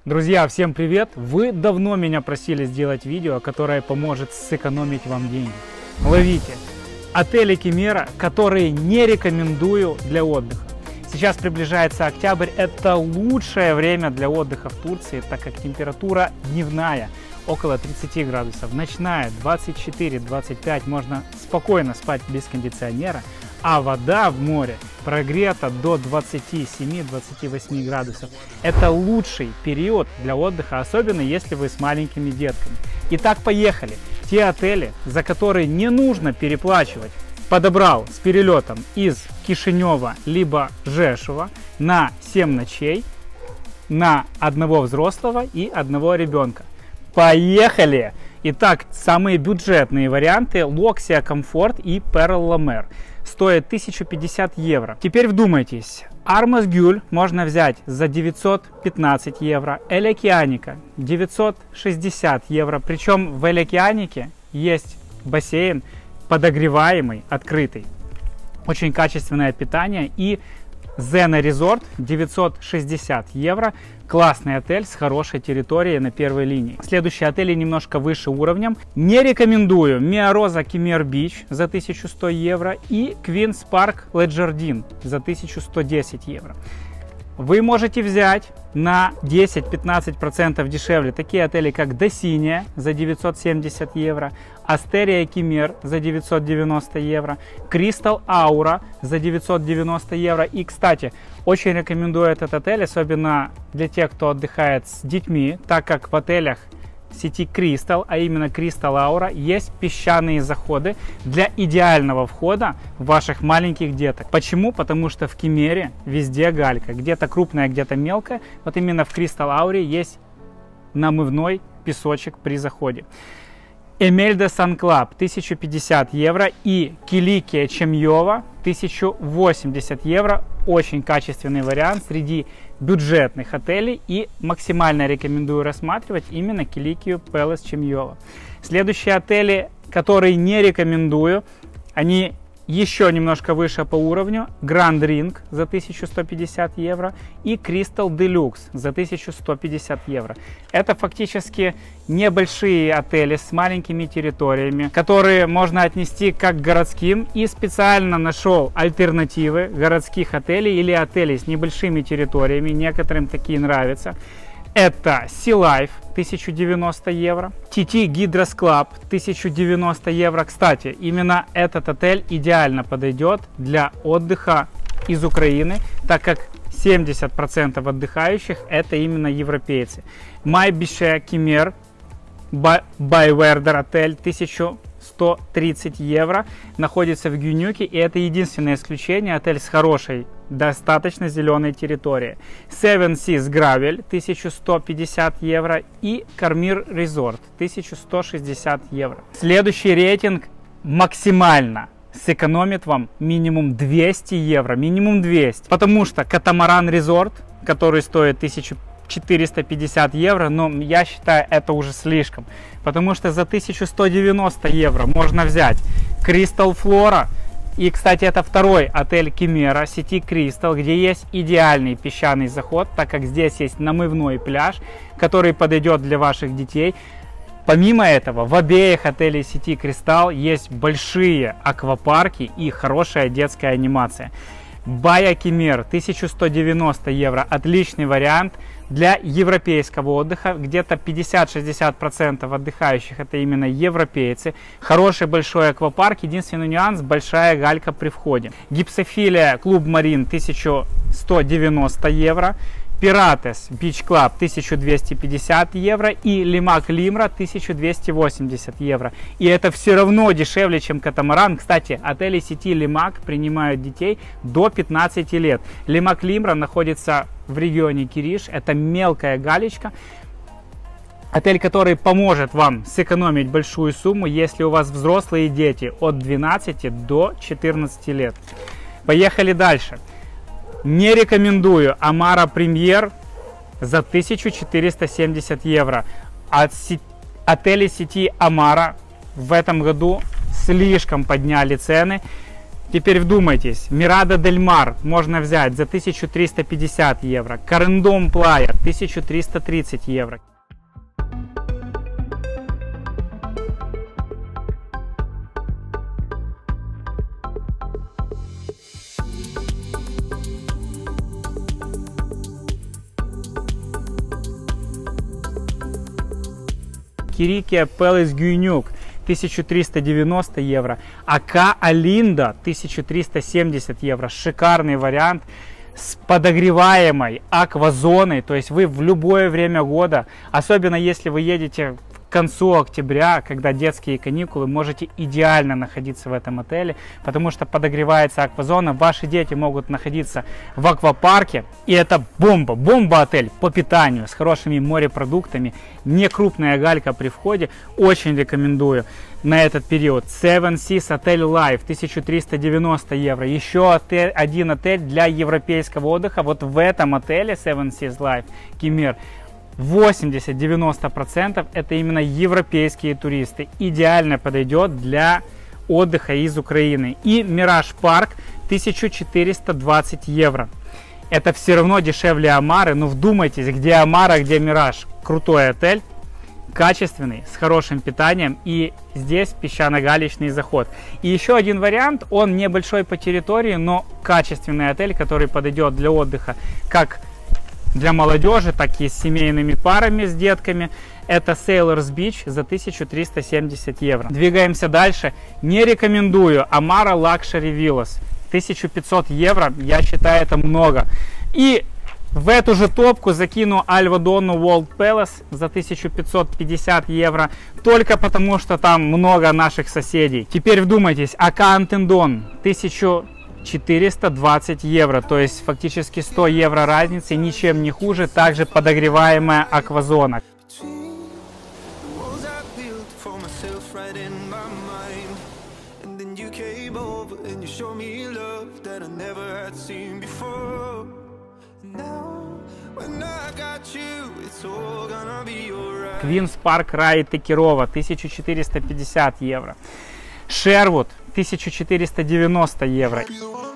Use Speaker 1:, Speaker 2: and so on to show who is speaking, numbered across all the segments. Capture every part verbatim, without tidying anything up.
Speaker 1: Друзья, всем привет! Вы давно меня просили сделать видео, которое поможет сэкономить вам деньги. Ловите! Отели Кимера, которые не рекомендую для отдыха. Сейчас приближается октябрь, это лучшее время для отдыха в Турции, так как температура дневная около тридцати градусов, ночная двадцать четыре — двадцать пять, можно спокойно спать без кондиционера, а вода в море прогрета до двадцати семи — двадцати восьми градусов. Это лучший период для отдыха, особенно если вы с маленькими детками. Итак, поехали! Те отели, за которые не нужно переплачивать, подобрал с перелетом из Кишинева либо Жешува на семь ночей на одного взрослого и одного ребенка. Поехали! Итак, самые бюджетные варианты: Локсия Комфорт и Перл ла Мер. Стоит тысячу пятьдесят евро. Теперь вдумайтесь. Армас Гюль можно взять за девятьсот пятнадцать евро. Эль Океаника девятьсот шестьдесят евро. Причем в Эль Океанике есть бассейн подогреваемый, открытый. Очень качественное питание. И Зена Резорт девятьсот шестьдесят евро. Классный отель с хорошей территорией на первой линии. Следующие отели немножко выше уровнем. Не рекомендую Миароза Кемер Бич за тысячу сто евро и Квинс Парк Леджардин за тысячу сто десять евро. Вы можете взять на десять-пятнадцать процентов дешевле такие отели, как Досиния за девятьсот семьдесят евро, Астерия Кемер за девятьсот девяносто евро, Кристал Аура за девятьсот девяносто евро. И, кстати, очень рекомендую этот отель, особенно для тех, кто отдыхает с детьми, так как в отелях сети Кристал, а именно Кристал Аура, есть песчаные заходы для идеального входа ваших маленьких деток. Почему? Потому что в Кемере везде галька, где-то крупная, где-то мелкая. Вот именно в Кристал Ауре есть намывной песочек при заходе. Эмельда Сан Клаб тысяча пятьдесят евро и Киликия Чемьова тысяча восемьдесят евро. Очень качественный вариант среди бюджетных отелей, и максимально рекомендую рассматривать именно Киликию Пелес Чемьова. Следующие отели, которые не рекомендую, они еще немножко выше по уровню: Grand Ring за тысячу сто пятьдесят евро и Crystal Deluxe за тысячу сто пятьдесят евро. Это фактически небольшие отели с маленькими территориями, которые можно отнести как к городским, и специально нашел альтернативы городских отелей или отелей с небольшими территориями. Некоторым такие нравятся. Это Sea Life тысяча девяносто евро, ти ти Гидрос Клаб тысяча девяносто евро. Кстати, именно этот отель идеально подойдет для отдыха из Украины, так как семьдесят процентов отдыхающих это именно европейцы. Майбише Кемер Байвердер отель тысяча сто тридцать евро, находится в Гюнюке, и это единственное исключение. Отель с хорошей, достаточно зеленой территорией. Seven Seas Gravel тысяча сто пятьдесят евро и Кармир Резорт тысяча сто шестьдесят евро. Следующий рейтинг максимально сэкономит вам минимум двести евро, минимум двести, потому что Катамаран Резорт, который стоит тысячу четыреста пятьдесят евро, но я считаю, это уже слишком, потому что за тысячу сто девяносто евро можно взять Crystal Flora. И, кстати, это второй отель Кемера сети Crystal, где есть идеальный песчаный заход, так как здесь есть намывной пляж, который подойдет для ваших детей. Помимо этого, в обеих отелях сети Crystal есть большие аквапарки и хорошая детская анимация. Бая Кемер тысяча сто девяносто евро, отличный вариант для европейского отдыха. Где-то пятьдесят-шестьдесят процентов отдыхающих это именно европейцы. Хороший большой аквапарк, единственный нюанс — большая галька при входе. Гипсофилия Клуб Марин тысяча сто девяносто евро, Пиратес Бич Клаб тысяча двести пятьдесят евро и Лимак Лимра тысяча двести восемьдесят евро. И это все равно дешевле, чем Катамаран. Кстати, отели сети Лимак принимают детей до пятнадцати лет. Лимак Лимра находится в регионе Кириш. Это мелкая галечка. Отель, который поможет вам сэкономить большую сумму, если у вас взрослые дети от двенадцати до четырнадцати лет. Поехали дальше. Не рекомендую Амара Премьер за тысячу четыреста семьдесят евро. От сети, отели сети Амара в этом году слишком подняли цены. Теперь вдумайтесь, Мирада Дель Мар можно взять за тысячу триста пятьдесят евро, Корендом Плая тысяча триста тридцать евро. Кирикия Пелес Гюйнюк тысяча триста девяносто евро, АК Алинда тысяча триста семьдесят евро. Шикарный вариант с подогреваемой аквазоной, то есть вы в любое время года, особенно если вы едете к концу октября, когда детские каникулы, можете идеально находиться в этом отеле, потому что подогревается аквазона, ваши дети могут находиться в аквапарке, и это бомба, бомба-отель по питанию, с хорошими морепродуктами, не крупная галька при входе, очень рекомендую на этот период. Seven Seas Hotel Life тысяча триста девяносто евро, еще отель, один отель для европейского отдыха, вот в этом отеле Seven Seas Life Кемер восемьдесят-девяносто процентов это именно европейские туристы. Идеально подойдет для отдыха из Украины. И Мираж Парк тысяча четыреста двадцать евро. Это все равно дешевле Амары. Но вдумайтесь, где Амара, где Мираж. Крутой отель, качественный, с хорошим питанием. И здесь песчано-галечный заход. И еще один вариант. Он небольшой по территории, но качественный отель, который подойдет для отдыха как для молодежи, так и с семейными парами, с детками. Это Sailors Beach за тысячу триста семьдесят евро. Двигаемся дальше. Не рекомендую. Амара Luxury Villas тысяча пятьсот евро. Я считаю, это много. И в эту же топку закину Альвадону World Palace за тысячу пятьсот пятьдесят евро. Только потому, что там много наших соседей. Теперь вдумайтесь. АК Антендон тысяча четыреста двадцать евро, то есть фактически сто евро разницы, ничем не хуже, также подогреваемая аквазона. Квинс Парк Рай Текирова тысяча четыреста пятьдесят евро. Шервуд тысяча четыреста девяносто евро.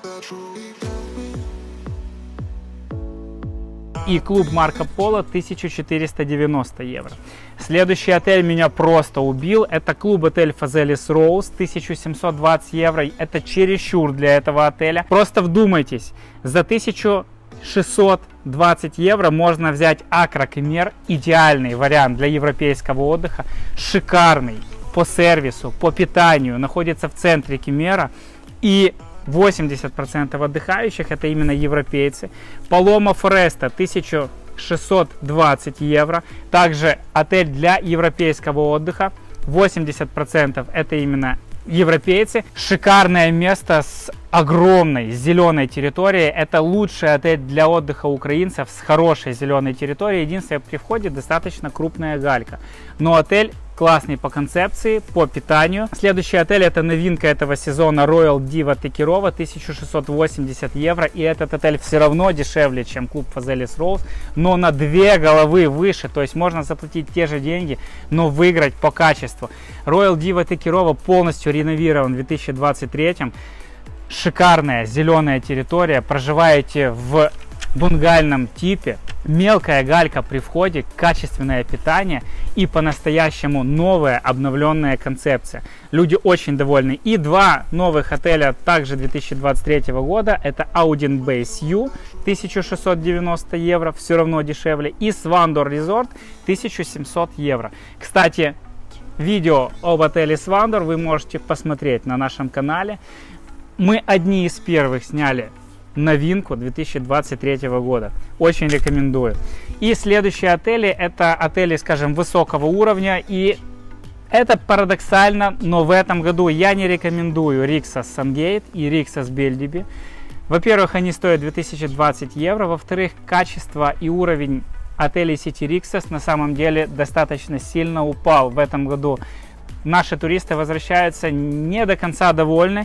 Speaker 1: И клуб Марко Поло тысяча четыреста девяносто евро. Следующий отель меня просто убил. Это клуб-отель Фазелис Роуз тысяча семьсот двадцать евро. Это чересчур для этого отеля. Просто вдумайтесь, за тысячу шестьсот двадцать евро можно взять Акра Кемер. Идеальный вариант для европейского отдыха. Шикарный по сервису, по питанию, находится в центре Кемера, и восемьдесят процентов отдыхающих это именно европейцы. Палома Фореста тысяча шестьсот двадцать евро, также отель для европейского отдыха, восемьдесят процентов это именно европейцы. Шикарное место с огромной зеленой территорией. Это лучший отель для отдыха украинцев с хорошей зеленой территорией. Единственное, при входе достаточно крупная галька. Но отель классный по концепции, по питанию. Следующий отель — это новинка этого сезона, Royal Diva Текирова, тысяча шестьсот восемьдесят евро. И этот отель все равно дешевле, чем клуб Фазелис Роуз, но на две головы выше. То есть можно заплатить те же деньги, но выиграть по качеству. Royal Diva Текирова полностью реновирован в две тысячи двадцать третьем. Шикарная зеленая территория. Проживаете в бунгальном типе. Мелкая галька при входе, качественное питание и по-настоящему новая обновленная концепция. Люди очень довольны. И два новых отеля также две тысячи двадцать третьего года. Это Audin Base U тысяча шестьсот девяносто евро, все равно дешевле. И Свандор Resort тысяча семьсот евро. Кстати, видео об отеле Свандор вы можете посмотреть на нашем канале. Мы одни из первых сняли новинку две тысячи двадцать третьего года. Очень рекомендую. И следующие отели — это отели, скажем, высокого уровня. И это парадоксально, но в этом году я не рекомендую Риксос Сангейт и Риксос Бельдиби. Во-первых, они стоят две тысячи двадцать евро. Во-вторых, качество и уровень отелей сети Риксос на самом деле достаточно сильно упал в этом году. Наши туристы возвращаются не до конца довольны.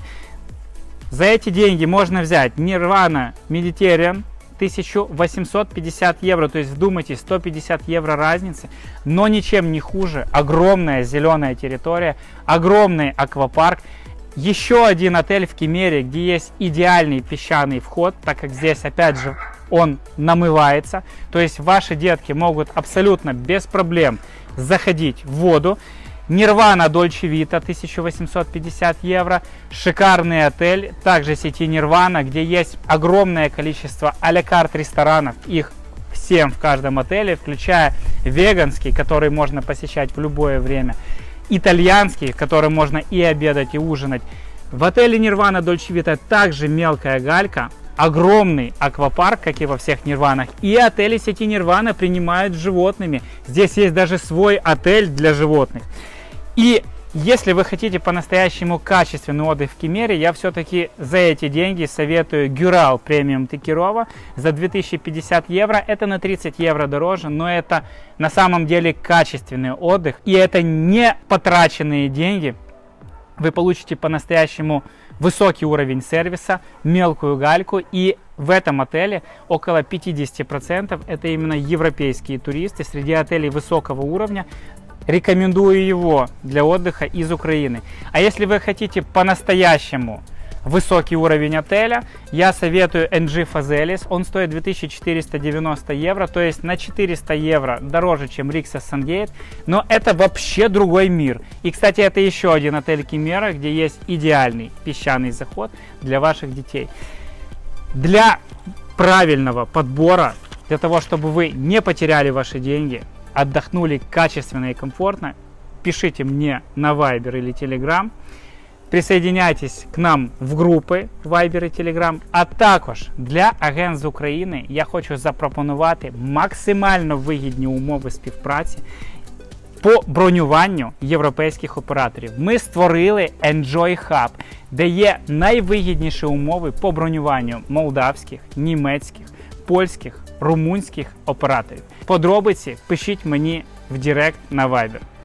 Speaker 1: За эти деньги можно взять Nirvana Mediterranean тысяча восемьсот пятьдесят евро, то есть вдумайтесь, сто пятьдесят евро разницы, но ничем не хуже. Огромная зеленая территория, огромный аквапарк, еще один отель в Кемере, где есть идеальный песчаный вход, так как здесь опять же он намывается. То есть ваши детки могут абсолютно без проблем заходить в воду. Нирвана Дольче Вита, тысяча восемьсот пятьдесят евро. Шикарный отель, также сети Нирвана, где есть огромное количество а-ля карт ресторанов. Их семь в каждом отеле, включая веганский, который можно посещать в любое время. Итальянский, в котором можно и обедать, и ужинать. В отеле Нирвана Дольче Вита также мелкая галька. Огромный аквапарк, как и во всех Нирванах. И отели сети Нирвана принимают с животными. Здесь есть даже свой отель для животных. И если вы хотите по-настоящему качественный отдых в Кемере, я все-таки за эти деньги советую Гюрал премиум Текирова за две тысячи пятьдесят евро. Это на тридцать евро дороже, но это на самом деле качественный отдых. И это не потраченные деньги. Вы получите по-настоящему высокий уровень сервиса, мелкую гальку, и в этом отеле около пятидесяти процентов это именно европейские туристы. Среди отелей высокого уровня рекомендую его для отдыха из Украины. А если вы хотите по-настоящему высокий уровень отеля, я советую эн джи Fazelis. Он стоит две тысячи четыреста девяносто евро, то есть на четыреста евро дороже, чем Rixos Sungate, но это вообще другой мир. И, кстати, это еще один отель Кемера, где есть идеальный песчаный заход для ваших детей. Для правильного подбора, для того, чтобы вы не потеряли ваши деньги, отдохнули качественно и комфортно, пишите мне на Viber или Telegram. Присоединяйтесь к нам в групи Viber і Telegram. А також для агентств з України я хочу запропонувати максимально вигідні умови співпраці по бронюванню європейських операторів. Ми створили Enjoy Hub, де є найвигідніші умови по бронюванню молдавських, німецьких, польських, румунських операторів. Подробиці пишіть мені в Директ на Viber.